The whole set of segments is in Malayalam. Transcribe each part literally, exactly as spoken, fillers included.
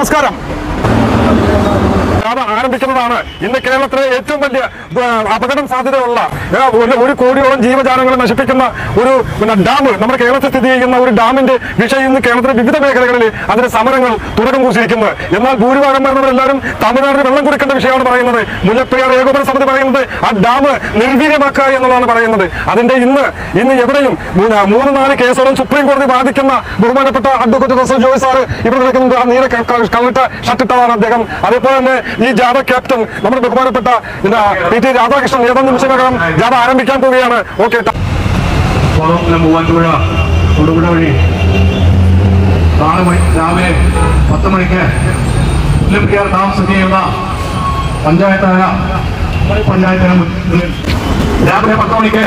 നമസ്കാരം. ആരംഭിക്കുന്നതാണ് ഇന്ന് കേരളത്തിലെ ഏറ്റവും വലിയ അപകടം സാധ്യതയുള്ള ഒരു കോടിയോളം ജീവജാലങ്ങളെ നശിപ്പിക്കുന്ന ഒരു ഡാം നമ്മുടെ കേരളത്തിൽ സ്ഥിതി ചെയ്യുന്ന ഒരു ഡാമിന്റെ വിഷയം ഇന്ന് കേരളത്തിലെ വിവിധ മേഖലകളിൽ അതിന്റെ സമരങ്ങൾ തുടക്കം കുറിച്ചിരിക്കുന്നത്. എന്നാൽ ഭൂരിഭാഗം വരുന്നവരെല്ലാവരും തമിഴ്നാടിന് വെള്ളം കുടിക്കേണ്ട വിഷയമാണ് പറയുന്നത്. മുല്ലപ്പെരിയാർ ഏകോപന സമിതി പറയുന്നത് ആ ഡാം നിർവീര്യമാക്കുക എന്നുള്ളതാണ് പറയുന്നത്. അതിന്റെ ഇന്ന് ഇന്ന് എവിടെയും മൂന്ന് നാല് കേസുകളും സുപ്രീം കോടതി വാദിക്കുന്ന ബഹുമാനപ്പെട്ട അഡ്വക്കേറ്റ് റസൽ ജോയ് സാറ് ഇവിടെ നിൽക്കുന്നത് ആ നീല കളറിട്ട ഷർട്ടിട്ടതാണ് അദ്ദേഹം. അതേപോലെ തന്നെ ഈ ജാഥ ക്യാപ്റ്റൻ നമ്മുടെ ബഹുമാനപ്പെട്ട പി ടി രാധാകൃഷ്ണൻ ഏതാനും നിമിഷങ്ങൾക്കകം ജാഥ ആരംഭിക്കാൻ പോവുകയാണ്. ഓക്കെ, മൂവാറ്റുപുഴ തൊടുപുഴ വഴി നാല് മണി രാവിലെ പത്ത് മണിക്ക് മുല്ലപ്പെരിയാർ ഡാം സ്ഥിതി ചെയ്യുന്ന പഞ്ചായത്തായ പഞ്ചായത്തിന് മുന്നിൽ രാവിലെ പത്ത് മണിക്ക്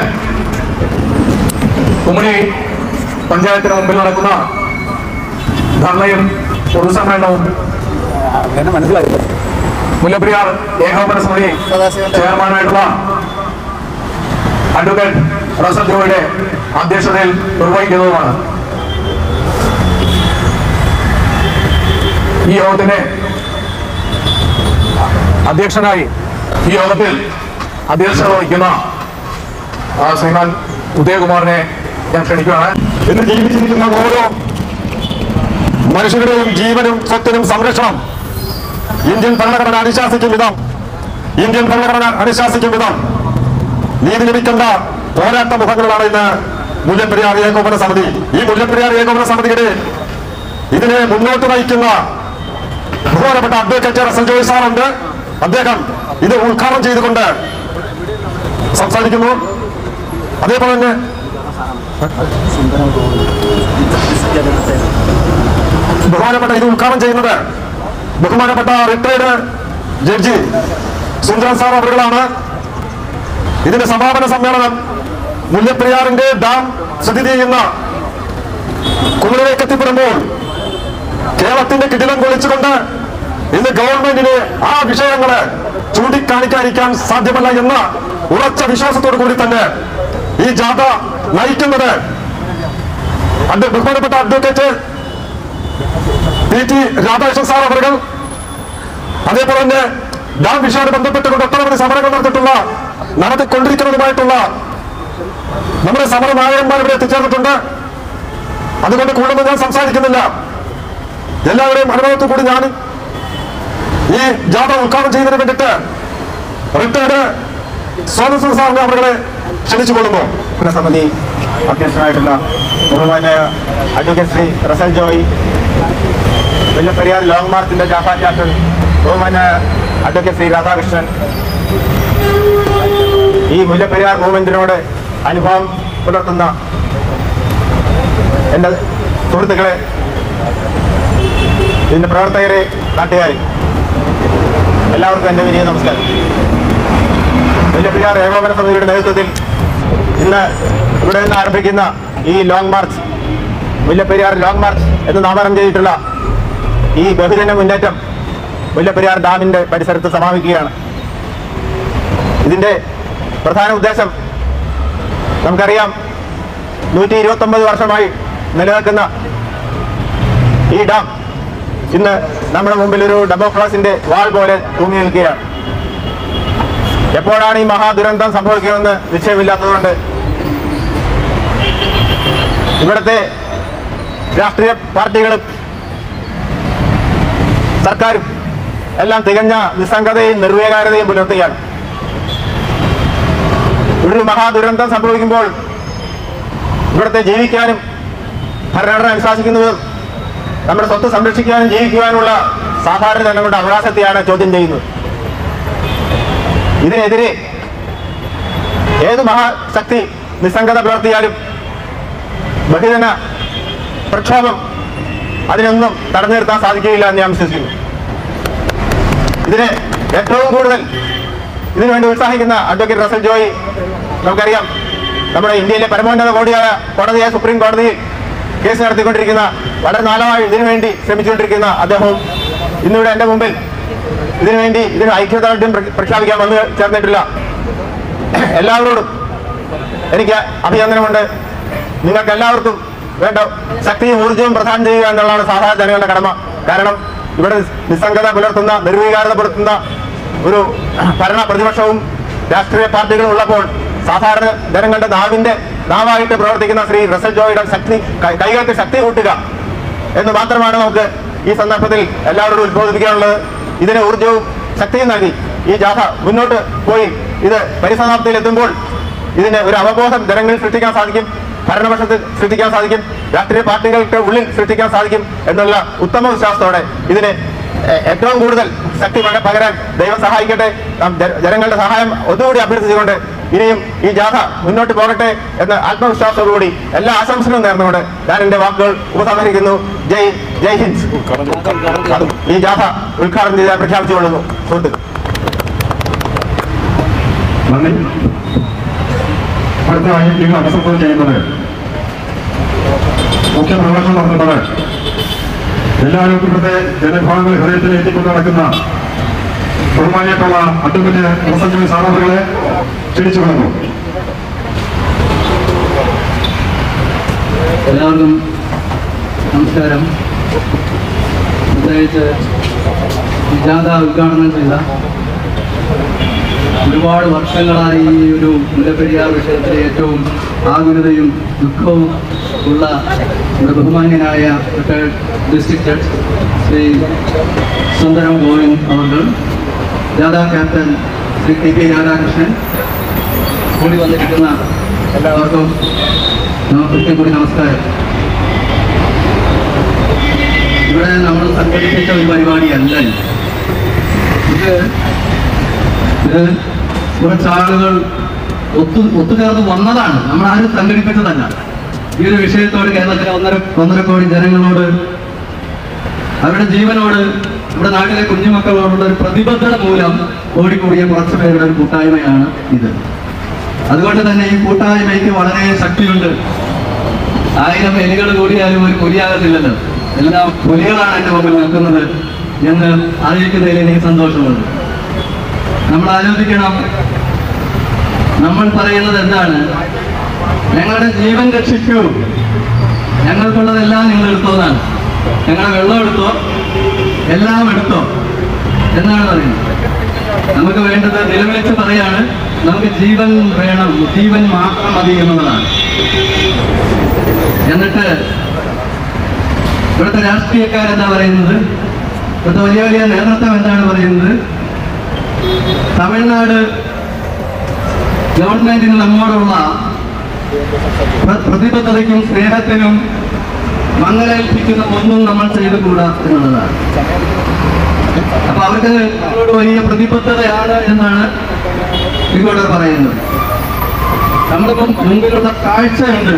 കുമളി പഞ്ചായത്തിന് മുമ്പിൽ നടക്കുന്ന ധർണയും പൊതുസമ്മേളനവും മനസ്സിലായി മുല്ലപ്പെരിയാർ ഏകോപന സമിതി ചെയർമാനായിട്ടുള്ള അഡ്വക്കേറ്റ് റസൽ ജോയുടെ അധ്യക്ഷതയിൽ നിർവഹിക്കുന്നതുമാണ്. ഈ യോഗത്തിന്റെ അധ്യക്ഷനായി ഈ യോഗത്തിൽ അധ്യക്ഷത വഹിക്കുന്ന ശ്രീമാൻ ഉദയകുമാറിനെ ഞാൻ ക്ഷണിക്കുകയാണ്. ഇന്ന് ജീവിച്ചിരിക്കുന്ന ഓരോ മനുഷ്യരുടെയും ജീവനും സ്വത്തിനും സംരക്ഷണം ഇന്ത്യൻ ഭരണഘടന അനുശാസിക്കും വിധം ഇന്ത്യൻ ഭരണഘടന അനുശാസിക്കും വിധം നീതി ലഭിക്കേണ്ട പോരാട്ട മുഖങ്ങളിലാണ് ഇന്ന് മുല്ലപ്പെരിയാർ ഏകോപന സമിതി. ഈ മുല്ലപ്പെരിയാർ ഏകോപന സമിതിയുടെ ഇതിനെ മുന്നോട്ട് നയിക്കുന്ന ബഹുമാനപ്പെട്ട അഡ്വക്കേറ്റ് റസൽ ജോയ് സാറുണ്ട്. അദ്ദേഹം ഇത് ഉദ്ഘാടനം ചെയ്തുകൊണ്ട് സംസാരിക്കുന്നു. അതേപോലെ തന്നെ ബഹുമാനപ്പെട്ട ഇത് ഉദ്ഘാടനം ചെയ്യുന്നത് ബഹുമാനപ്പെട്ട റിട്ടയർഡ് ജഡ്ജി സുന്ദരൻ സാർ അവരുകളാണ്. ഇതിന്റെ സമാപന സമ്മേളനം മുല്ലപ്പെരിയാറിന്റെ ഡാം സ്ഥിതി ചെയ്യുന്ന കുമളിലേക്ക് എത്തിപ്പെടുമ്പോൾ കേരളത്തിന്റെ കിടിലം കൊളിച്ചുകൊണ്ട് ഇന്ന് ഗവൺമെന്റിന് ആ വിഷയങ്ങള് ചൂണ്ടിക്കാണിക്കാതിരിക്കാൻ സാധ്യമല്ല എന്ന ഉറച്ച വിശ്വാസത്തോടു കൂടി തന്നെ ഈ ജാഥ നയിക്കുന്നത് ബഹുമാനപ്പെട്ട advocate P T Radhakrishnan sir അവർ, അതേപോലെ തന്നെ ഡാം വിഷയവുമായി ബന്ധപ്പെട്ടുകൊണ്ട് ഒട്ടനവധി സമരങ്ങൾ നടത്തിയിട്ടുള്ള നടത്തിക്കൊണ്ടിരിക്കുന്നതുമായിട്ടുള്ള നമ്മുടെ സമര നായകന്മാർ ഇവിടെ എത്തിച്ചേർന്നിട്ടുണ്ട്. അതുകൊണ്ട് കൂടുതൽ ഞാൻ സംസാരിക്കുന്നില്ല. എല്ലാവരെയും അനുഭവത്തിൽ കൂടി ഞാൻ ഈ ജാഥ ഉദ്ഘാടനം ചെയ്യുന്നതിന് വേണ്ടിയിട്ട് റിട്ടയർഡ് സ്വാതന്ത്ര്യ സാറിനെ അവരെ ക്ഷണിച്ചുകൊള്ളുന്നു. സമിതി അധ്യക്ഷനായിട്ടുള്ള ബഹുമാന്യ അഡ്വക്കേറ്റ് ശ്രീ റസൽ ജോയ്, മുല്ലപ്പെരിയാർ ലോങ് മാർച്ചിന്റെ ജാഥ ക്യാപ്റ്റൻ ബഹുമാന്യ അഡ്വക്കേറ്റ് ശ്രീ രാധാകൃഷ്ണൻ, ഈ മുല്ലപ്പെരിയാർ മൂവ്മെന്റിനോട് അനുഭവം പുലർത്തുന്ന എൻ്റെ സുഹൃത്തുക്കളെ, ഇതിന്റെ പ്രവർത്തകരെ, നാട്ടുകാരെ, എല്ലാവർക്കും എൻ്റെ വിനീത നമസ്കാരം. മുല്ലപ്പെരിയാർ ഏകോപന സമിതിയുടെ നേതൃത്വത്തിൽ ഇന്ന് ഇവിടെ നിന്ന് ആരംഭിക്കുന്ന ഈ long march, Mullaperiyar long march എന്ന് നാമകരണം ചെയ്തിട്ടുള്ള ഈ ബഹുജന മുന്നേറ്റം മുല്ലപ്പെരിയാർ ഡാമിന്റെ പരിസരത്ത് സമാപിക്കുകയാണ്. ഇതിന്റെ പ്രധാന ഉദ്ദേശം നമുക്കറിയാം. നൂറ്റി ഇരുപത്തി ഒമ്പത് വർഷമായി നിലനിൽക്കുന്ന ഈ ഡാം ഇന്ന് നമ്മുടെ മുമ്പിൽ ഒരു ഡെമോക്രാസിന്റെ വാൾ പോലെ തൂങ്ങി നിൽക്കുകയാണ്. എപ്പോഴാണ് ഈ മഹാദുരന്തം സംഭവിക്കുമെന്ന് നിശ്ചയമില്ലാത്തതുകൊണ്ട് ഇവിടുത്തെ രാഷ്ട്രീയ പാർട്ടികളും സർക്കാരും എല്ലാം തികഞ്ഞ നിസ്സംഗതയും നിർവികാരതയും പുലർത്തുകയാണ്. ഒരു മഹാദുരന്തം സംഭവിക്കുമ്പോൾ ഇവിടുത്തെ ജീവിക്കാനും ഭരണഘടന അനുശാസിക്കുന്നതും നമ്മുടെ സ്വത്ത് സംരക്ഷിക്കാനും ജീവിക്കുവാനുള്ള സാധാരണ ജനങ്ങളുടെ അവകാശത്തെയാണ് ചോദ്യം ചെയ്യുന്നത്. ഇതിനെതിരെ ഏത് മഹാശക്തി നിസ്സംഗത പുലർത്തിയാലും ബഹുജന പ്രക്ഷോഭം അതിനൊന്നും തടഞ്ഞു നിർത്താൻ സാധിക്കുകയില്ല എന്ന് ഞാൻ വിശ്വസിക്കുന്നു. ഇതിന് ഏറ്റവും കൂടുതൽ ഇതിനുവേണ്ടി ഉത്സാഹിക്കുന്ന അഡ്വക്കേറ്റ് റസൽ ജോയ്, നമുക്കറിയാം നമ്മുടെ ഇന്ത്യയിലെ പരമോന്നത കോടതിയായ കോടതിയായ സുപ്രീം കോടതിയിൽ കേസ് നടത്തിക്കൊണ്ടിരിക്കുന്ന, വളരെ നാളമായി ഇതിനുവേണ്ടി ശ്രമിച്ചുകൊണ്ടിരിക്കുന്ന അദ്ദേഹവും ഇന്നിവിടെ എൻ്റെ മുമ്പിൽ ഇതിനുവേണ്ടി ഇതിന് ഐക്യദാർഢ്യം പ്രഖ്യാപിക്കാൻ വന്നു ചേർന്നിട്ടില്ല. എല്ലാവരോടും എനിക്ക് അഭിനന്ദനമുണ്ട്. നിങ്ങൾക്ക് എല്ലാവർക്കും വേണ്ട ശക്തിയും ഊർജ്ജവും പ്രദാനം ചെയ്യുക എന്നുള്ളതാണ് സാധാരണ ജനങ്ങളുടെ കടമ. കാരണം ഇവിടെ നിസ്സംഗത പുലർത്തുന്ന, നിർവീകാരത പുലർത്തുന്ന ഒരു ഭരണ പ്രതിപക്ഷവും രാഷ്ട്രീയ പാർട്ടികളും ഉള്ളപ്പോൾ സാധാരണ ജനങ്ങളുടെ നാവിന്റെ നാവായിട്ട് പ്രവർത്തിക്കുന്ന ശ്രീ റസൽ ജോയുടെ ശക്തി കൈകൾക്ക് ശക്തി കൂട്ടുക എന്ന് മാത്രമാണ് നമുക്ക് ഈ സന്ദർഭത്തിൽ എല്ലാവരോടും ഉദ്ബോധിപ്പിക്കാനുള്ളത്. ഇതിന് ഊർജ്ജവും ശക്തിയും നൽകി ഈ ജാഥ മുന്നോട്ട് പോയി ഇത് പരിസമാപ്തിയിൽ എത്തുമ്പോൾ ഇതിന് ഒരു അവബോധം ജനങ്ങളിൽ സൃഷ്ടിക്കാൻ സാധിക്കും, ഭരണപക്ഷത്തിൽ സൃഷ്ടിക്കാൻ സാധിക്കും, രാഷ്ട്രീയ പാർട്ടികൾക്ക് ഉള്ളിൽ സൃഷ്ടിക്കാൻ സാധിക്കും എന്നുള്ള ഉത്തമ വിശ്വാസത്തോടെ ഇതിന് ഏറ്റവും കൂടുതൽ ശക്തി പകരാൻ ദൈവം സഹായിക്കട്ടെ. ജനങ്ങളുടെ സഹായം ഒന്നുകൂടി അഭ്യർത്ഥിച്ചുകൊണ്ട് ഇനിയും ഈ ജാഥ മുന്നോട്ട് പോകട്ടെ എന്ന ആത്മവിശ്വാസത്തോടുകൂടി എല്ലാ ആശംസകളും നേർന്നുകൊണ്ട് ഞാൻ എന്റെ വാക്കുകൾ ഉപസംഹരിക്കുന്നു. ജയ് ജയ് ഹിന്ദ്. ഈ ജാഥ ഉദ്ഘാടനം ചെയ്താൽ പ്രഖ്യാപിച്ചുകൊള്ളുന്നു. സുഹൃത്തുക്കൾ, നന്ദി. അടുത്തതായി നിങ്ങൾ അഭിസംബോധന ചെയ്യുന്നത് മുഖ്യ പ്രഭാഷണം നടത്തുന്നത് എല്ലാവരും ഇവിടുത്തെ ജനവിഭാഗങ്ങൾ ഹൃദയത്തിൽ എത്തിക്കൊണ്ട് നടക്കുന്ന ബഹുമാനിയായിട്ടുള്ള അഡ്വക്കേറ്റ് റസൽ സാറവറുകളെ ക്ഷണിച്ചു കൊള്ളുന്നു. എല്ലാവർക്കും നമസ്കാരം. പ്രത്യേകിച്ച് ജാഥ ഉദ്ഘാടനം ചെയ്ത ഒരുപാട് വർഷങ്ങളായി ഈ ഒരു മുല്ലപ്പെരിയാർ വിഷയത്തിലെ ഏറ്റവും ആകുലതയും ദുഃഖവും ഉള്ള നമ്മുടെ ബഹുമാന്യനായ retired district judge Shri Sundaram Govind അവർ, ജാഥ captain Shri T P Radhakrishnan, കൂടി വന്നിരിക്കുന്ന എല്ലാവർക്കും ഒരിക്കൽ കൂടി നമസ്കാരം. ഇവിടെ നമ്മൾ സംഘടിപ്പിച്ച ഒരു പരിപാടിയല്ല ഇത്. ഇത് കുറച്ചാളുകൾ ഒത്തു ഒത്തുചേർന്ന് വന്നതാണ്, നമ്മൾ ആരും സംഘടിപ്പിച്ചതല്ല. ഈ ഒരു വിഷയത്തോട് കേരളത്തിലെ ഒന്നര ഒന്നര കോടി ജനങ്ങളോട്, അവരുടെ ജീവനോട്, നമ്മുടെ നാട്ടിലെ കുഞ്ഞുമക്കളോടുള്ള ഒരു പ്രതിബദ്ധത മൂലം ഓടിക്കൂടിയ കുറച്ചു പേരുടെ ഒരു കൂട്ടായ്മയാണ് ഇത്. അതുകൊണ്ട് തന്നെ ഈ കൂട്ടായ്മയ്ക്ക് വളരെ ശക്തിയുണ്ട്. ആയിരം എലികൾ കൂടിയാലും ഒരു പുലിയാകത്തില്ലല്ലോ, എല്ലാം പുലികളാണ് എൻ്റെ മുമ്പിൽ നിൽക്കുന്നത് എന്ന് അറിയിക്കുന്നതിൽ എനിക്ക് സന്തോഷമുണ്ട്. നമ്മൾ ആലോചിക്കണം, നമ്മൾ പറയുന്നത് എന്താണ്? ഞങ്ങളുടെ ജീവൻ രക്ഷിക്കൂ, ഞങ്ങൾക്കുള്ളതെല്ലാം നിങ്ങൾ എടുത്തോന്നാണ്. ഞങ്ങളുടെ വെള്ളം എടുത്തോ, എല്ലാം എടുത്തോ എന്നാണ് പറയുന്നത്. നമുക്ക് വേണ്ടത് നിലവിളിച്ച് പറയാണ്, നമുക്ക് ജീവൻ വേണം, ജീവൻ മാത്രം മതി എന്നുള്ളതാണ്. എന്നിട്ട് ഇവിടുത്തെ രാഷ്ട്രീയക്കാരെന്താ പറയുന്നത്? ഇവിടുത്തെ വലിയ വലിയ നേതൃത്വം എന്താണ് പറയുന്നത്? തമിഴ്നാട് ഗവൺമെന്റിന് നമ്മോടുള്ള പ്രതിബദ്ധതയ്ക്കും സ്നേഹത്തിനും മങ്ങലേൽപ്പിക്കുന്ന ഒന്നും നമ്മൾ ചെയ്തുകൂടാ എന്നുള്ളതാണ്. അപ്പൊ അവർക്ക് നമ്മളോട് വലിയ പ്രതിബദ്ധതയാണ് എന്നാണ് ഇങ്ങോട്ട് പറയുന്നത്. നമ്മളിപ്പം മുമ്പിലുള്ള കാഴ്ചയുണ്ട്,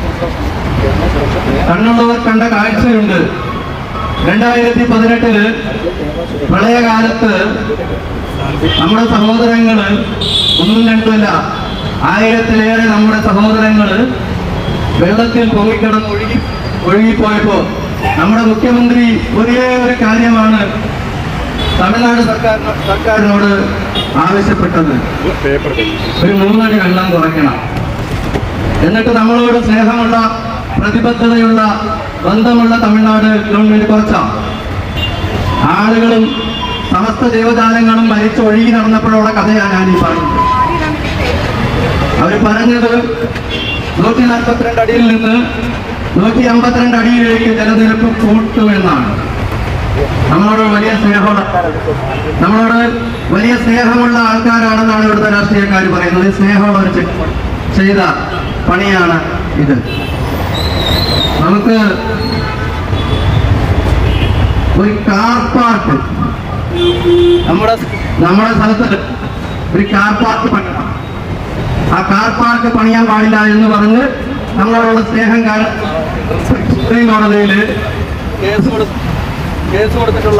കണ്ണുള്ളവർ കണ്ട കാഴ്ചയുണ്ട്. രണ്ടായിരത്തി പതിനെട്ടില് പ്രളയകാലത്ത് നമ്മുടെ സഹോദരങ്ങള് ഒന്നും രണ്ടുമല്ല, ആയിരത്തിലേറെ നമ്മുടെ സഹോദരങ്ങള് വെള്ളത്തിൽ പൊങ്ങിക്കിടന്ന് ഒഴുകി ഒഴുകിപ്പോയപ്പോ നമ്മുടെ മുഖ്യമന്ത്രി ഒരേ ഒരു കാര്യമാണ് തമിഴ്നാട് സർക്കാർ സർക്കാരിനോട് ആവശ്യപ്പെട്ടത്: ഒരു മൂന്നടി വെള്ളം കുറയ്ക്കണം. എന്നിട്ട് നമ്മളോട് സ്നേഹമുള്ള, പ്രതിബദ്ധതയുള്ള, ബന്ധമുള്ള തമിഴ്നാട് ഗവൺമെന്റ് കുറച്ച ആളുകളും സമസ്ത ജീവജാലങ്ങളും മരിച്ച് ഒഴുകി നടന്നപ്പോഴുള്ള കഥയാണ് ഞാൻ ഈ പറഞ്ഞത്. അവർ പറഞ്ഞത് നൂറ്റി നാൽപ്പത്തിരണ്ട് അടിയിൽ നിന്ന് നൂറ്റി അമ്പത്തിരണ്ട് അടിയിലേക്ക് ജലനിരപ്പ് കൂട്ടുമെന്നാണ്. നമ്മളോട് വലിയ സ്നേഹമുള്ള നമ്മളോട് വലിയ സ്നേഹമുള്ള ആൾക്കാരാണെന്നാണ് ഇവിടുത്തെ രാഷ്ട്രീയക്കാർ പറയുന്നത്. സ്നേഹമുള്ളവർ ചെയ്ത പണിയാണ് ഇത്. നമുക്ക് ഒരു കാർ പാർക്ക് നമ്മുടെ നമ്മുടെ സ്ഥലത്ത് ഒരു കാർ പാർക്ക് പണിയണം. ആ കാർ പാർക്ക് പണിയാൻ പാടില്ല എന്ന് പറഞ്ഞ് നമ്മളോടുള്ള സ്നേഹം കാരണം സുപ്രീം കോടതിയിൽ കേസ് കൊടു കേസ് കൊടുത്തിട്ടുള്ള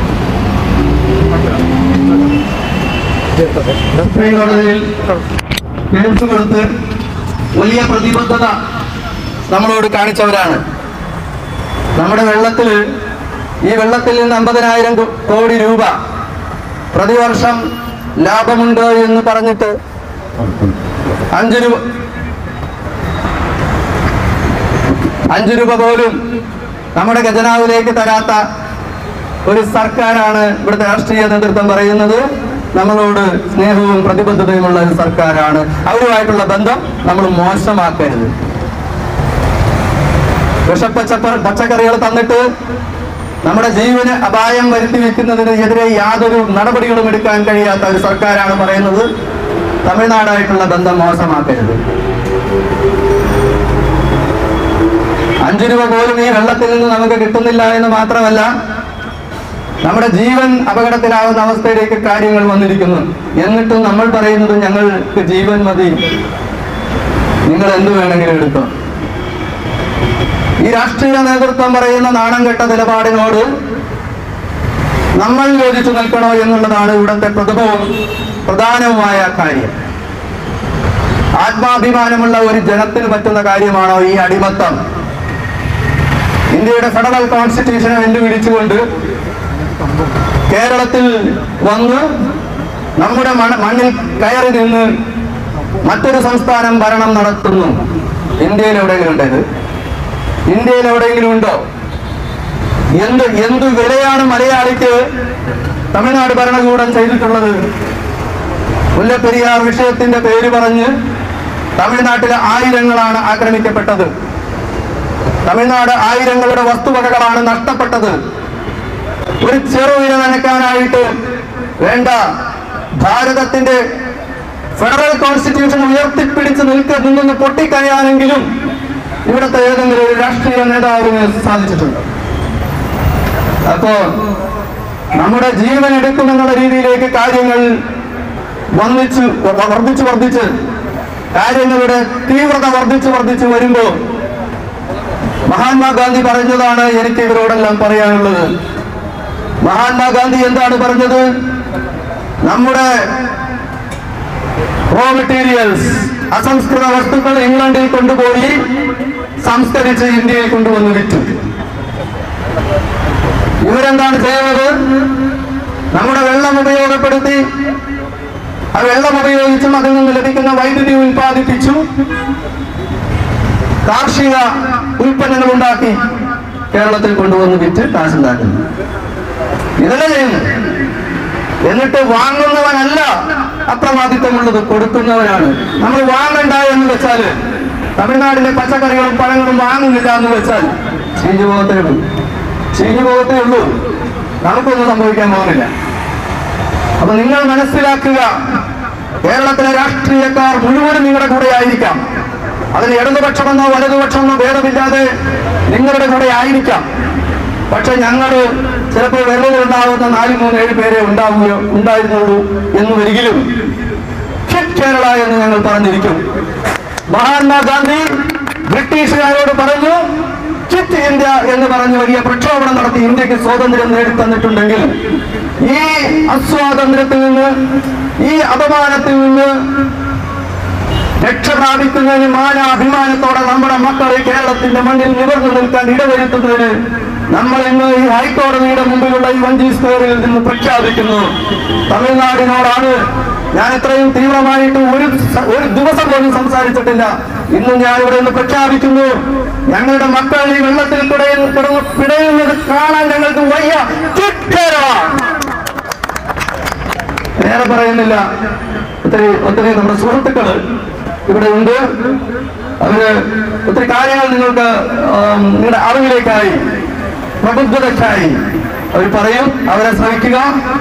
സുപ്രീം കോടതിയിൽ കേസ് കൊടുത്ത് വലിയ പ്രതിബദ്ധത നമ്മളോട് കാണിച്ചവരാണ്. നമ്മുടെ വെള്ളത്തില് ഈ വെള്ളത്തിൽ നിന്ന് അമ്പതിനായിരം കോടി രൂപ പ്രതിവർഷം ലാഭമുണ്ട് എന്ന് പറഞ്ഞിട്ട് അഞ്ചു രൂപ അഞ്ചു രൂപ പോലും നമ്മുടെ ഖജനാവിലേക്ക് തരാത്ത ഒരു സർക്കാരാണ് ഇവിടുത്തെ രാഷ്ട്രീയ നേതൃത്വം പറയുന്നത്. നമ്മളോട് സ്നേഹവും പ്രതിബദ്ധതയുമുള്ള ഒരു സർക്കാരാണ്. അവരുമായിട്ടുള്ള ബന്ധം നമ്മൾ മോശമാക്കരുത്. വിഷപ്പച്ച പച്ചക്കറികൾ തന്നിട്ട് നമ്മുടെ ജീവന് അപായം വരുത്തി വെക്കുന്നതിന് എതിരെ യാതൊരു നടപടികളും എടുക്കാൻ കഴിയാത്ത ഒരു സർക്കാരാണ് പറയുന്നത് തമിഴ്നാടായിട്ടുള്ള ബന്ധം മോശമാക്കരുത്. അഞ്ചു രൂപ പോലും ഈ വെള്ളത്തിൽ നിന്ന് നമുക്ക് കിട്ടുന്നില്ല എന്ന് മാത്രമല്ല, നമ്മുടെ ജീവൻ അപകടത്തിലാവുന്ന അവസ്ഥയിലേക്ക് കാര്യങ്ങൾ വന്നിരിക്കുന്നു. എന്നിട്ടും നമ്മൾ പറയുന്നത് ഞങ്ങൾക്ക് ജീവൻ മതി, നിങ്ങൾ എന്തു വേണമെങ്കിലും എടുത്തോ. ഈ രാഷ്ട്രീയ നേതൃത്വം പറയുന്ന നാണം കെട്ട നിലപാടിനോട് നമ്മൾ യോജിച്ചു നിൽക്കണോ എന്നുള്ളതാണ് ഇവിടുത്തെ പ്രഥമവും പ്രധാനവുമായ കാര്യം. ആത്മാഭിമാനമുള്ള ഒരു ജനത്തിന് പറ്റുന്ന കാര്യമാണോ ഈ അടിമത്തം? ഇന്ത്യയുടെ ഫെഡറൽ കോൺസ്റ്റിറ്റ്യൂഷനെ വെല്ലുവിളിച്ചുകൊണ്ട് കേരളത്തിൽ വന്ന് നമ്മുടെ മണ്ണിൽ കയറി നിന്ന് മറ്റൊരു സംസ്ഥാനം ഭരണം നടത്തുന്നു. ഇന്ത്യയിൽ എവിടെയെങ്കിലും ഉണ്ടത്? ഇന്ത്യയിൽ എവിടെയെങ്കിലും ഉണ്ടോ? എന്ത് എന്ത് വിലയാണ് മലയാളിക്ക് തമിഴ്നാട് ഭരണകൂടം ചെയ്തിട്ടുള്ളത്? മുല്ലപ്പെരിയാർ വിഷയത്തിന്റെ പേര് പറഞ്ഞ് തമിഴ്നാട്ടിലെ ആയിരങ്ങളാണ് ആക്രമിക്കപ്പെട്ടത്. തമിഴ്നാട് ആയിരങ്ങളുടെ വസ്തുവകകളാണ് നഷ്ടപ്പെട്ടത്. ഒരു ചെറുവില നനയ്ക്കാനായിട്ട് വേണ്ട ഭാരതത്തിന്റെ ഫെഡറൽ കോൺസ്റ്റിറ്റ്യൂഷൻ ഉയർത്തിപ്പിടിച്ച് നിൽക്ക നിന്ന് പൊട്ടിക്കഴിയാനെങ്കിലും ഇവിടുത്തെ ഏതെങ്കിലും ഒരു രാഷ്ട്രീയ നേതാവിന് സാധിച്ചിട്ടുണ്ട്. അപ്പോ നമ്മുടെ ജീവൻ എടുക്കുമെന്നുള്ള രീതിയിലേക്ക് കാര്യങ്ങൾ വന്നിച്ചു വർദ്ധിച്ചു വർദ്ധിച്ച് കാര്യങ്ങളുടെ തീവ്രത വർദ്ധിച്ചു വർദ്ധിച്ചു വരുമ്പോ മഹാത്മാഗാന്ധി പറഞ്ഞതാണ് എനിക്ക് ഇവരോടെല്ലാം പറയാനുള്ളത്. മഹാത്മാഗാന്ധി എന്താണ് പറഞ്ഞത്? നമ്മുടെ റോ മെറ്റീരിയൽസ്, അസംസ്കൃത വസ്തുക്കൾ ഇംഗ്ലണ്ടിൽ കൊണ്ടുപോയി സംസ്കരിച്ച് ഇന്ത്യയിൽ കൊണ്ടുവന്ന് വിറ്റു. ഇവരെന്താണ് ചെയ്യുന്നത്? നമ്മുടെ വെള്ളം ഉപയോഗപ്പെടുത്തി ആ വെള്ളം ഉപയോഗിച്ചും അതിൽ നിന്ന് ലഭിക്കുന്ന വൈദ്യുതി ഉൽപ്പാദിപ്പിച്ചു കാർഷിക ഉൽപ്പന്നങ്ങൾ ഉണ്ടാക്കി കേരളത്തിൽ കൊണ്ടുവന്ന് വിറ്റ് കാശുണ്ടാക്കുന്നു. ഇതെല്ലാം ചെയ്യുന്നു. എന്നിട്ട് വാങ്ങുന്നവനല്ല അപ്രമാദിത്വമുള്ളത്, കൊടുക്കുന്നവനാണ്. നമ്മൾ വാങ്ങണ്ട എന്ന് വെച്ചാല് തമിഴ്നാട്ടിലെ പച്ചക്കറികളും പഴങ്ങളും വാങ്ങുന്നില്ല എന്ന് വെച്ചാൽ ചീഞ്ഞു പോകത്തേ ഉള്ളൂ ചീഞ്ഞു പോകത്തേ ഉള്ളൂ നമുക്കൊന്നും സംഭവിക്കാൻ പോകുന്നില്ല. അപ്പൊ നിങ്ങൾ മനസ്സിലാക്കുക, കേരളത്തിലെ രാഷ്ട്രീയക്കാർ മുഴുവനും നിങ്ങളുടെ കൂടെ ആയിരിക്കാം. അതിന് ഇടതുപക്ഷമെന്നോ വലതുപക്ഷമെന്നോ ഭേദമില്ലാതെ നിങ്ങളുടെ കൂടെ ആയിരിക്കാം. പക്ഷെ ഞങ്ങള് ചിലപ്പോൾ വെറുതെ ഉണ്ടാവുന്ന നാല് മൂന്ന് ഏഴ് പേരെ ഉണ്ടാവുകയോ ഉണ്ടായിരുന്നുള്ളൂ എന്ന് വരികിലും കേരള എന്ന് ഞങ്ങൾ പറഞ്ഞിരിക്കും. മഹാത്മാഗാന്ധി ബ്രിട്ടീഷുകാരോട് പറഞ്ഞു ക്വിറ്റ് ഇന്ത്യ എന്ന് പറഞ്ഞ് വലിയ പ്രക്ഷോഭണം നടത്തി ഇന്ത്യക്ക് സ്വാതന്ത്ര്യം നേടിത്തന്നിട്ടുണ്ടെങ്കിൽ ഈ അസ്വാതന്ത്ര്യത്തിൽ നിന്ന്, ഈ അപമാനത്തിൽ നിന്ന് രക്ഷ പ്രാപിക്കുന്നതിന് മാനാഭിമാനത്തോടെ നമ്മുടെ മക്കളെ കേരളത്തിന്റെ മണ്ണിൽ നിവർന്നു നിൽക്കാൻ ഇടവരുത്തുന്നതിന് നമ്മൾ ഇന്ന് ഈ ഹൈക്കോടതിയുടെ മുമ്പിലുള്ള ഈ വഞ്ചി സ്ക്വയറിൽ നിന്ന് പ്രഖ്യാപിക്കുന്നു, തമിഴ്നാടിനോടാണ്. ഞാൻ ഇത്രയും തീവ്രമായിട്ട് ഒരു ഒരു ദിവസം പോലും സംസാരിച്ചിട്ടില്ല. ഇന്നും ഞാൻ ഇവിടെ നിന്ന് പ്രഖ്യാപിക്കുന്നു, ഞങ്ങളുടെ മക്കൾ ഈ വെള്ളത്തിൽ കിടന്ന് പിടയുന്നത് കാണാൻ ഞങ്ങൾക്ക് വയ്യ. നേരെ പറയുന്നില്ല. ഒത്തിരി ഒത്തിരി നമ്മുടെ സുഹൃത്തുക്കള് ഇവിടെ ഉണ്ട്. അവര് ഒത്തിരി കാര്യങ്ങൾ നിങ്ങൾക്ക് നിങ്ങളുടെ അറിവിലേക്കായി പ്രബുദ്ധതയ്ക്കായി അവർ പറയും. അവരെ ശ്രമിക്കുക.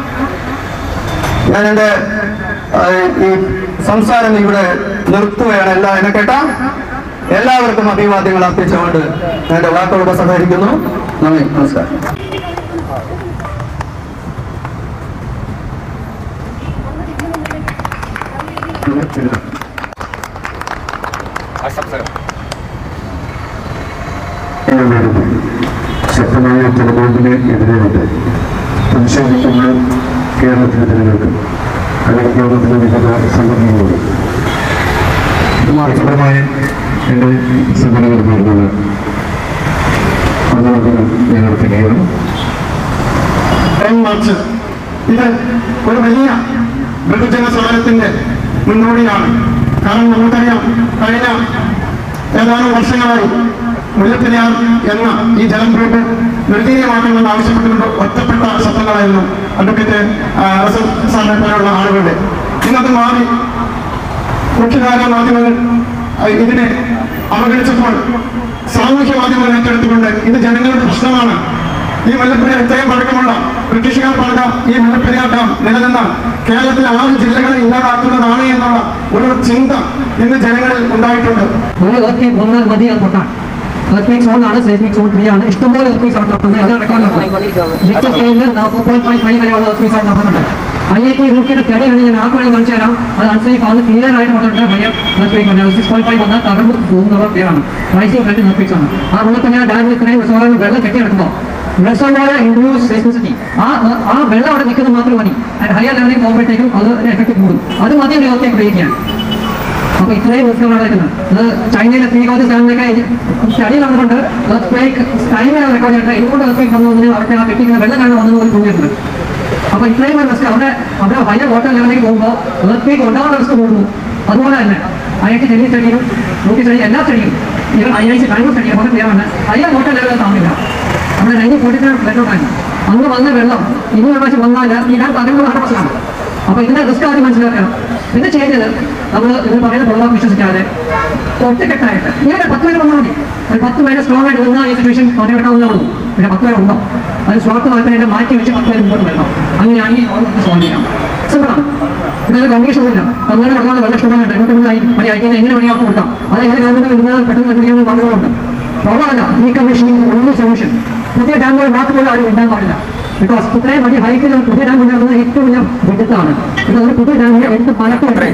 ഞാൻ എന്റെ ഈ സംസാരം ഇവിടെ നിർത്തുകയാണ്. എല്ലാ എന്നെ കേട്ട എല്ലാവർക്കും അഭിവാദ്യങ്ങൾ അർപ്പിച്ചുകൊണ്ട് എന്റെ വാക്കുകൾ ഉപസംഹരിക്കുന്നു. നന്ദി, നമസ്കാരം. ശക്തമായ ജനബോധത്തിന് എതിരെയുണ്ട് പ്രതിഷേധിക്കുന്ന കേരളത്തിലെ ജനങ്ങൾക്ക് അല്ലെങ്കിൽ കേരളത്തിലെ വിവിധ സംഘടനകളോട് മാനസികമായ എൻ്റെ സംഘടനകൾ പേരുള്ള അഭിവാദ്യങ്ങൾ ഞാൻ അർപ്പിക്കുകയാണ്. മാർച്ച് ഇത് ഒരു വലിയ ബഹുജന സമരത്തിന്റെ മുന്നോടിയാണ്. കാരണം നമുക്കറിയാം, കഴിഞ്ഞ ഏതാനും വർഷങ്ങളായി മുല്ലപ്പെരിയാർ എന്ന ഈ ജലം പോയിട്ട് നിർദ്ദീയമായി നടപ്പാക്കണമെന്ന് ആവശ്യപ്പെട്ടുകൊണ്ട് ഒറ്റപ്പെട്ട ശബ്ദങ്ങളായിരുന്നു അഡ്വക്കേറ്റ് റസൽ സാറിനെ പോലെയുള്ള ആളുകളുടെ. ഇന്നത് മാറി മുഖ്യധാര മാധ്യമങ്ങൾ ഇതിനെ അവഗണിച്ചപ്പോൾ സാമൂഹ്യ മാധ്യമങ്ങൾ ഏറ്റെടുത്തുകൊണ്ട് ഇത് ജനങ്ങളുടെ പ്രശ്നമാണ്, ഈ മുല്ലപ്പെരിയാർ ഇത്രയും പഴക്കമുള്ള ബ്രിട്ടീഷുകാർ പണിത ഈ മുല്ലപ്പെരിയാർ ഡാം നിലനിന്ന കേരളത്തിലെ ആറ് ജില്ലകളെ ഇല്ലാതാക്കുന്നതാണ് എന്നുള്ള ഒരു ചിന്ത ഇന്ന് ജനങ്ങളിൽ ഉണ്ടായിട്ടുണ്ട്. earthquake zone ആണ്, seismic zone three ആണ്. ഇഷ്ടംപോലെ earthquakes നടത്തുന്നത് അത് റെക്കോർഡ് ജിറ്റർ സ്കെയിലിൽ നാൽപ്പത് പോയിന്റ് ഫൈവ് ഫൈവ് വരെയുള്ള earthquakes ആണ് നടത്തുന്നുണ്ട്. ഐ ഐ ടി റൂക്കിയുടെ സ്റ്റഡി ആണ് ഞാൻ ആർക്കും കാണിച്ചു തരാം. അത് അൺസേഫ് ആണ്, ക്ലിയർ ആയിട്ട് പറഞ്ഞിട്ടുണ്ട്. ഹയർ earthquake ആണ് സിക്സ് പോയിന്റ് ഫൈവ് വന്നാൽ തകർന്ന് പോകുന്നുള്ള പേരാണ്. റൈസിംഗ് ഫ്രണ്ട് earthquakes ആണ്. ആ മുല്ലപ്പെരിയാർ ഡാമിൽ ഇത്രയും റിസോർട്ടിൽ വെള്ളം കെട്ടിയെടുക്കുമ്പോൾ റിസർവോയർ ഇൻഡ്യൂസ് സെയ്സ്മിസിറ്റി, ആ ആ വെള്ളം അവിടെ നിൽക്കുന്നത് മാത്രം മതി. ഹയർ ലെവലിൽ പോകുമ്പോഴത്തേക്കും അത് എഫക്റ്റ് കൂടും. അത് മതി ഒരു earthquake ക്രിയേറ്റ് ചെയ്യാൻ. അപ്പൊ ഇത്രയും റിസ്ക് നടക്കുന്നത് അത് ചൈനയിലെ ത്രീ കോസ് സ്റ്റാൻഡിലൊക്കെ സ്റ്റഡി നടന്നിട്ടുണ്ട്. earthquake ടൈമിലാണ് റെക്കോർഡ് ചെയ്തിട്ട് എന്തുകൊണ്ട് earthquake വന്നതിന് അവർക്ക് ആ കെട്ടിക്കുന്ന വെള്ളം കാണാൻ വന്നത് പോലും തോന്നിയിട്ടുണ്ട്. അപ്പൊ ഇത്രയും റിസ്ക് അവിടെ അവിടെ ഹയർ വാട്ടർ ലെവലിലേക്ക് പോകുമ്പോൾ earthquake ഉണ്ടാകാനുള്ള റിസ്ക് കൂടുന്നു. അതുപോലെ തന്നെ ഐ ഐ ടി ഡൽഹി സ്റ്റഡിയും റൂക്കി സ്റ്റഡി എല്ലാ സ്റ്റഡിയും ഇവർ I I C Bangalore study വളരെ ക്ലിയറാണ്. ഹയർ വാട്ടർ ലെവലിൽ താമില്ല. നമ്മുടെ നയൻറ്റീൻ ഫോർട്ടി സെവൻ ലെറ്ററാണ് അന്ന് വന്ന വെള്ളം ഇനി ഒരു പ്രാവശ്യം വന്നാൽ ഈ ഡാം തകർന്നുള്ള പ്രശ്നമാണ്. അപ്പൊ ഇതിന്റെ റിസ്ക് ആദ്യം മനസ്സിലാക്കണം. പിന്നെ ചെയ്തത് നമ്മൾ ഇത് പറയുന്ന പ്രൊളാം വിശ്വസിക്കാതെ ഒറ്റക്കെട്ടായിട്ട് ഇങ്ങനെ പത്ത് പേര് വന്നാൽ മതി. ഒരു പത്ത് പേര് സ്ട്രോങ് ആയിട്ട് നിന്നാൽ ഈ സിറ്റുവേഷൻ മറികടക്കാവുന്നതാണ്. പിന്നെ പത്ത് പേര് ഉണ്ടോ അത് സ്വാർത്ഥ താല്പര്യം മാറ്റി വെച്ച് പത്ത് പേര് മുമ്പോട്ട് വരണം. അങ്ങനെയാണ് ഈ ഓർമ്മ സോൾവ് ചെയ്യാം. സിമ്പിളാണ്. ഇതൊരു കണ്ടീഷൻ ഇല്ല. അങ്ങനെ പറഞ്ഞാൽ വെള്ളം ഇഷ്ടമായിട്ട് എങ്ങോട്ട് മുന്നായി മതി അയക്കുന്നത് എങ്ങനെ വഴിയാക്കി കൊടുക്കാം. അത് ഏത് ഗവൺമെന്റ് ഇരുന്നാൽ പെട്ടെന്ന് ചെയ്യാൻ പറഞ്ഞുകൊണ്ട് പ്രോബ്ലമല്ല. ഈ കമ്മീഷൻ ഒന്നും സൊല്യൂഷൻ പുതിയ ഡാമുകൾ മാത്രമല്ല ആരും ഉണ്ടാകാൻ പാടില്ല. ബിക്കോസ് ഇത്രയും വലിയ ഹൈറ്റിൽ പുതിയ ഡാം ഉണ്ടാകുന്നത് ഏറ്റവും വലിയ വിദ്യത്താണ്. ഇത് ഒരു പുതിയ ഡാമിന് എന്ത് പലപ്പോഴും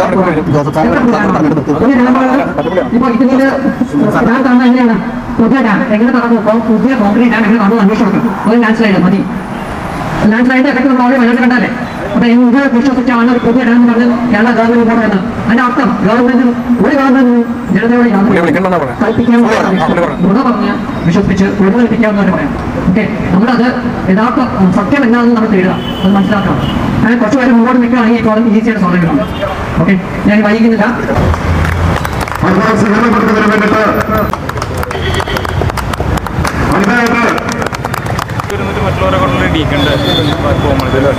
പുതിയ ഡാമുകൾ ഇപ്പോൾ ഇതിന്റെ ഡാം കാണുന്നത് എങ്ങനെയാണ്? പുതിയ ഡാം എങ്ങനെ നടന്നു? പുതിയ കോൺക്രീറ്റ് ഡാം എങ്ങനെ നടന്നു അന്വേഷിച്ചു നോക്കും. ഒരു ലാൻഡ് സ്ലൈഡ് മതി. ലാൻഡ് സ്ലൈഡിന്റെ എഫക്ട് നമ്മൾ അവിടെ വെള്ളത്തിൽ കണ്ടാലേ. അപ്പൊ ഇത് വിശ്വസിച്ചാണ് ഒരു പുതിയ ഡാം പറഞ്ഞ് കേരള ഗവൺമെന്റ് ഇങ്ങോട്ട്. അതിന്റെ അർത്ഥം ഗവൺമെന്റും ഒരു ഗവൺമെന്റും ജനതയോട് കൽപ്പിക്കാൻ ഗുണ പറഞ്ഞ് വിശ്വസിപ്പിച്ച് ഒഴിവെൽപ്പിക്കാമെന്ന് പറയാം. ഓക്കെ, നമ്മളത് യഥാർത്ഥ സത്യം എന്താണെന്ന് നമ്മൾ തേടുക, അത് മനസ്സിലാക്കണം. അങ്ങനെ കുറച്ച് പേര് മുമ്പോട്ട് നിൽക്കുകയാണെങ്കിൽ ഈ കോളം ഈസിയായിട്ട് സോൾവ് ചെയ്യണം. ഓക്കെ, ഞാൻ വൈകുന്നില്ല. മറ്റുള്ളവരെ കൊണ്ട് ഡീക്കണ്ട് പോകുമ്പോൾ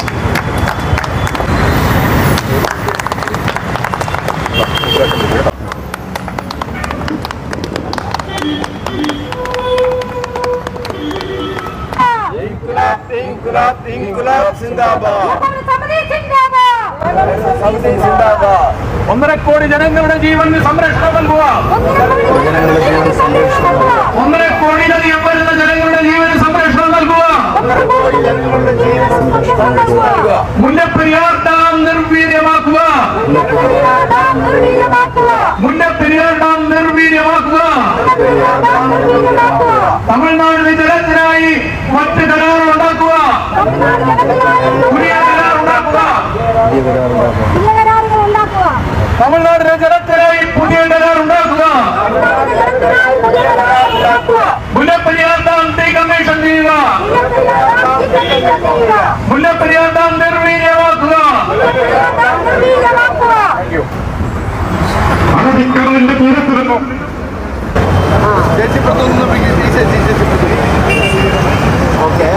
ഒന്നര കോടി ജനങ്ങളുടെ ജീവന് സംരക്ഷണം നൽകുക. ഒന്നര കോടിയിലധികം വരുന്ന ജനങ്ങളുടെ ജീവന് സംരക്ഷണം നൽകുക. മുല്ലപ്പെരിയാർ ഡാം നിർവീര്യമാക്കുക. മുല്ലപ്പെരിയാർ ഡാം നിർവീര്യമാക്കുക. തമിഴ്നാടിന് ജലത്തിനായി മറ്റ് കരാറുകൾ ഉണ്ടാക്കുക. പുതിയ കരാർ ഉണ്ടാക്കുക. തമിഴ്നാടിന് ജലത്തിനായി പുതിയ കരാർ ഉണ്ടാക്കുക. മുല്ലപ്പെരിയാർ ഡാം ഡീകമ്മീഷൻ ചെയ്യുക. മുല്ലപ്പെരിയാർ ഡാം നിർവീര്യമാക്കുക. അറബിക്കടലിന്റെ തീരത്തിരുന്നു ഓക്കെ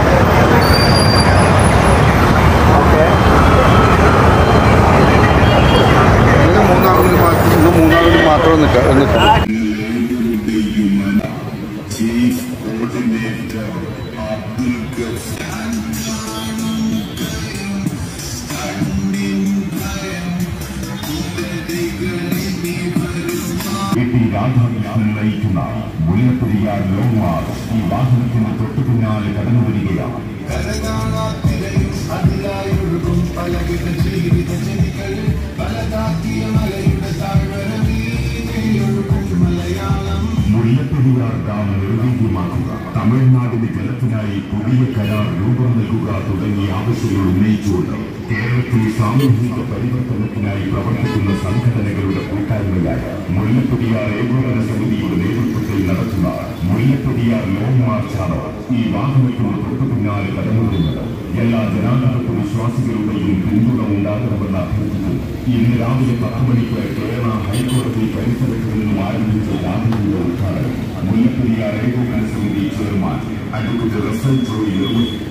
ഇന്ന് മൂന്നാറിൽ മാത്രം ഇന്ന് മൂന്നാറിൽ മാത്രം നിൽക്കാം നിൽക്കാം രാധാകൃഷ്ണൻ നയിക്കുന്ന മുല്ലപ്പെരിയാർ ലോങ് മാർച്ച് ഈ വാഹനത്തിന് തൊട്ടു പിന്നാലെ കടന്നു വരികയാണ്. മുല്ലപ്പെരിയാർ ഡാം നിർവീര്യമാക്കുക, തമിഴ്നാടിന് ജലത്തിനായി പുതിയ കരാർ രൂപം നൽകുക തുടങ്ങിയ ആവശ്യങ്ങൾ ഉന്നയിച്ചുകൊണ്ട് കേരളത്തിൽ സാമൂഹിക പരിവർത്തനത്തിനായി പ്രവർത്തിക്കുന്ന സംഘടനകളുടെ കൂട്ടായ്മയായ മുല്ലപ്പെരിയാർ ഏകോപന സമിതിയുടെ നേതൃത്വത്തിൽ നടത്തുന്ന മുല്ലപ്പെരിയാർ ലോങ് മാർച്ചാണ് ഈ വാഹനത്തിന് തൊട്ടു പിന്നാലെ കടന്നുവരുന്നത്. എല്ലാ ജനാധിപത്യ വിശ്വാസികളുടെയും പിന്തുണ ഉണ്ടാകണമെന്ന് അഭ്യർത്ഥിച്ചു ഇന്ന് രാവിലെ പത്ത് മണിക്ക് കേരള ഹൈക്കോടതി പരിസരത്തിൽ നിന്നും ആരംഭിച്ച ജാഥയുടെ ഉദ്ഘാടനം മുല്ലപ്പെരിയാർ ഏകോപന സമിതി ചെയർമാൻ അഡ്വക്കേറ്റ് റസൽ ജോയി നിർവഹിക്കും.